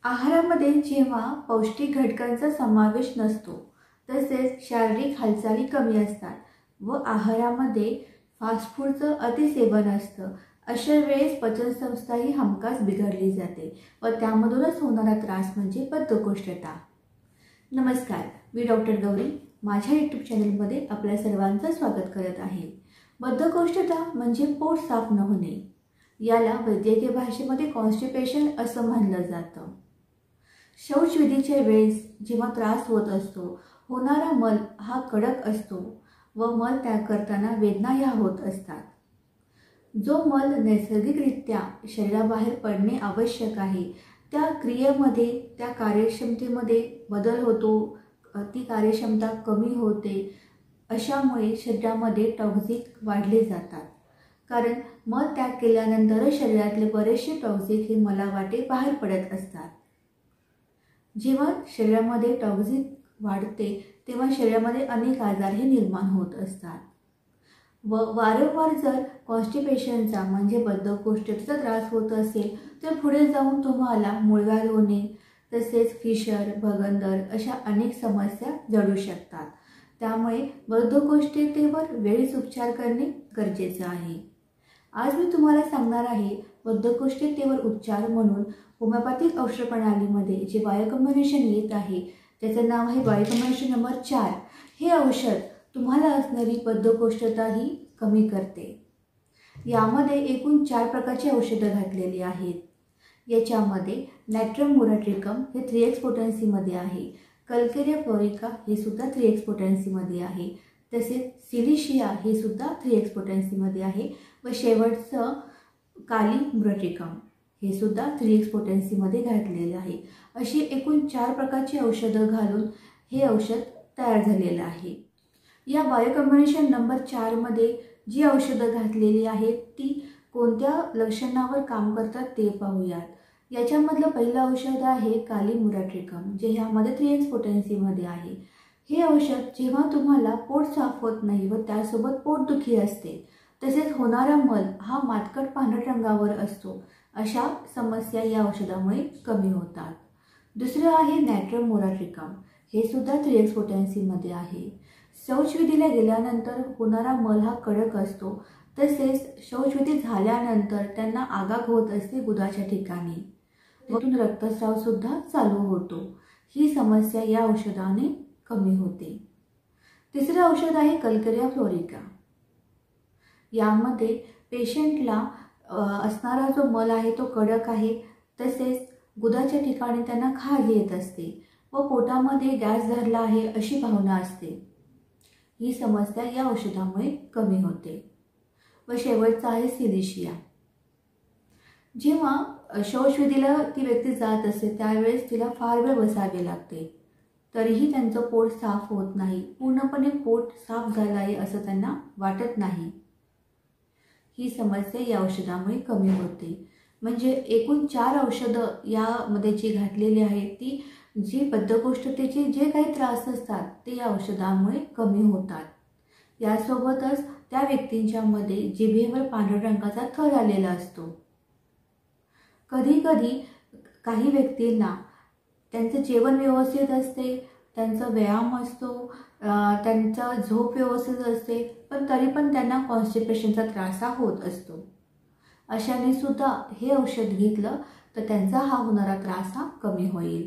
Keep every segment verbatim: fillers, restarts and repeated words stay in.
आहारामध्ये जेव्हा पौष्टिक घटकांचा समावेश नसतो, तसेच शारीरिक हालचाली कमी असतात व आहारामध्ये फास्ट फूडचं अतिसेवन असतं, अशा वेळेस पचनसंस्था ही हमखास बिघडली जाते व त्यामधूनच होणारा त्रास म्हणजे बद्धकोष्ठता। नमस्कार, मी डॉक्टर गौरी माझ्या यूट्यूब चॅनलमध्ये आपल्या सर्वांचं स्वागत करत आहे। बद्धकोष्ठता म्हणजे पोट साफ न होणे, याला वैद्यकीय भाषेमध्ये कॉन्स्टिपेशन असं म्हणलं जातं। शौचविधीच्या वेळेस जेव्हा त्रास होत असतो, होणारा मल हा कडक असतो व मल त्याग करताना वेदना ह्या होत असतात। जो मल नैसर्गिकरित्या शरीराबाहेर पडणे आवश्यक आहे, त्या क्रियेमध्ये त्या कार्यक्षमतेमध्ये बदल होतो, ती कार्यक्षमता कमी होते। अशामुळे शरीरामध्ये टॉक्सिक वाढले जातात, कारण मल त्याग केल्यानंतरच शरीरातले बरेचसे टॉक्सिक हे मलावाटे बाहेर पडत असतात। जेव्हा शरीरामध्ये टॉक्सिक वाढते तेव्हा शरीरामध्ये अनेक आजार हे निर्माण होत असतात व वारंवार जर कॉन्स्टिपेशनचा म्हणजे बद्धकोष्ठतेचा त्रास होत असेल तर पुढे जाऊन तुम्हाला मूळव्याध होणे, तसेच फिशर, भगंदर अशा अनेक समस्या जडू शकतात। त्यामुळे बद्धकोष्ठतेवर वेळीच उपचार करणे गरजेचे आहे। आज मी तुम्हाला सांगणार आहे बद्धकोष्ठतेवर उपचार म्हणून होमिओपॅथिक औषध प्रणालीमध्ये जे बायो कॉम्बिनेशन येत आहे त्याचं नाव आहे बायो कॉम्बिनेशन नंबर चार। हे औषध तुम्हाला असणारी बद्धकोष्ठता ही कमी करते। यामध्ये एकूण चार प्रकारची औषधं घातलेली आहेत। याच्यामध्ये नायट्रम मुराट्रिकम हे थ्री एक्स पोटेन्सीमध्ये आहे, कल्केरिया फ्लोरिका हे सुद्धा थ्री एक्स पोटेन्सीमध्ये आहे, तसेच सिलिशिया हे सुद्धा थ्री एक्स पोटेन्सीमध्ये आहे व शेवटचं काली मुराट्रिकम हे सुद्धा थ्री एक्स पोटेन्सीमध्ये घातलेले आहे। अशी एकूण चार प्रकारची औषधं घालून हे औषध तयार झालेलं आहे। या बायो कॉम्बिनेशन नंबर चारमध्ये जी औषधं घातलेली आहेत ती कोणत्या लक्षणावर काम करतात ते पाहूयात। याच्यामधलं पहिलं औषध आहे काली मुराट्रिकम, जे ह्यामध्ये थ्री एक्स पोटेन्सीमध्ये आहे। हे औषध जेव्हा तुम्हाला पोट साफ होत नाही व त्यासोबत पोटदुखी असते, तसेच होणारा मल हा मातकट पांढऱ्या रंगावर असतो, अशा समस्या या औषधामुळे कमी होतात। दुसरं आहे नायट्रम मुराट्रिकम, हे सुद्धा थ्री एक्स पोटेन्सीमध्ये आहे। शौचविधीला गेल्यानंतर होणारा मल हा कडक असतो, तसेच शौचविधी झाल्यानंतर त्यांना आगाग होत असते गुदाच्या ठिकाणी, त्यातून रक्तस्राव सुद्धा चालू होतो। ही समस्या या औषधाने कमी होते। तिसरं औषध आहे कल्केरिया फ्लोरिका। यामध्ये पेशंटला असणारा जो मल आहे तो कडक आहे, तसेच गुदाच्या ठिकाणी त्यांना खाज येत असते व पोटामध्ये गॅस धरला आहे अशी भावना असते। ही समस्या या औषधामुळे कमी होते। व शेवटचा आहे सिलिशिया। जेव्हा शौचविधीला ती व्यक्ती जात असते त्यावेळेस तिला फार वेळ बसावे लागते, तरीही त्यांचं पोट साफ होत नाही, पूर्णपणे पोट साफ झालं आहे असं त्यांना वाटत नाही। ही समस्या या औषधामुळे कमी होते। म्हणजे एकूण चार औषधं यामध्ये जी घातलेली आहेत ती जी बद्धकोष्ठतेचे जे काही त्रास असतात ते या औषधामुळे कमी होतात। यासोबतच त्या व्यक्तींच्यामध्ये जिभेवर पांढऱ्या रंगाचा थर आलेला असतो। कधी कधी काही व्यक्तींना त्यांचं जेवण व्यवस्थित असते, त्यांचा व्यायाम असतो, त्यांचा झोप व्यवस्थित असते, पण तरी पण त्यांना कॉन्स्टिपेशनचा त्रास हा होत असतो। अशाने सुद्धा हे औषध घेतलं तर त्यांचा हा होणारा त्रास हा कमी होईल।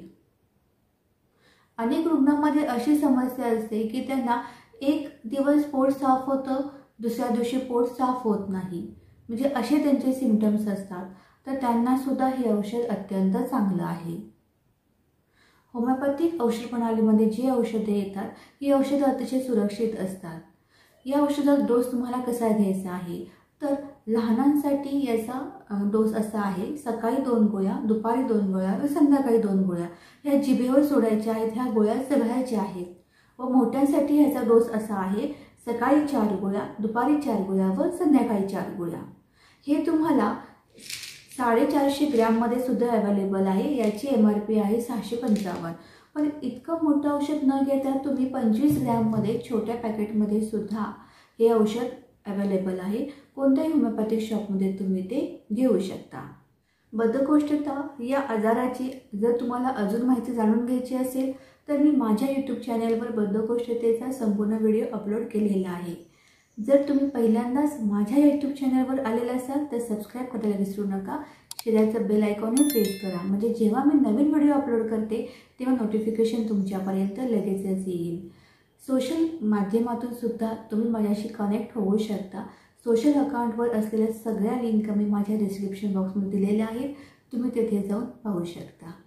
अनेक रुग्णांमध्ये अशी समस्या असते की त्यांना एक दिवस पोट साफ होतं, दुसऱ्या दिवशी पोट साफ होत नाही, म्हणजे असे त्यांचे सिम्पटम्स असतात, तर त्यांना सुद्धा हे औषध अत्यंत चांगलं आहे। होमिओपॅथिक औषध प्रणालीमध्ये जी औषधे येतात ही औषधं अतिशय सुरक्षित असतात। या औषधाचा डोस तुम्हाला कसा घ्यायचा आहे, तर लहानांसाठी याचा डोस असा आहे, सकाळी दोन गोळ्या, दुपारी दोन गोळ्या व संध्याकाळी दोन गोळ्या ह्या जिभेवर सोडायच्या आहेत, ह्या गोळ्या चघळायच्या आहेत। व मोठ्यांसाठी ह्याचा डोस असा आहे, सकाळी चार गोळ्या, दुपारी चार गोळ्या व संध्याकाळी चार गोळ्या। हे तुम्हाला साडेचारशे ग्रॅममध्ये सुद्धा अवेलेबल आहे। याची एम आर पी आहे सहाशे पंचावन्न, पण इतकं मोठं औषध न घेता तुम्ही पंचवीस ग्रॅममध्ये छोट्या पॅकेटमध्ये सुद्धा हे औषध अवेलेबल आहे। कोणत्याही होमिओपॅथिक शॉपमध्ये तुम्ही ते घेऊ शकता। बद्धकोष्ठता या आजाराची जर तुम्हाला अजून माहिती जाणून घ्यायची असेल तर मी माझ्या यूट्यूब चॅनलवर बद्धकोष्ठतेचा संपूर्ण व्हिडिओ अपलोड केलेला आहे। जर तुम्ही पहिल्यांदाच माझ्या यूट्यूब चॅनलवर आलेला असाल तर सबस्क्राईब करायला विसरू नका। शेजारचं बेल आयकॉनही प्रेस करा, म्हणजे जेव्हा मी नवीन व्हिडिओ अपलोड करते तेव्हा नोटिफिकेशन तुमच्यापर्यंत लगेचच येईल। सोशल माध्यमातून सुद्धा तुम्ही माझ्याशी कनेक्ट होऊ शकता। सोशल अकाउंटवर असलेल्या सगळ्या लिंक मी माझ्या डिस्क्रिप्शन बॉक्समध्ये दिलेल्या आहेत, तुम्ही तेथे जाऊन पाहू शकता।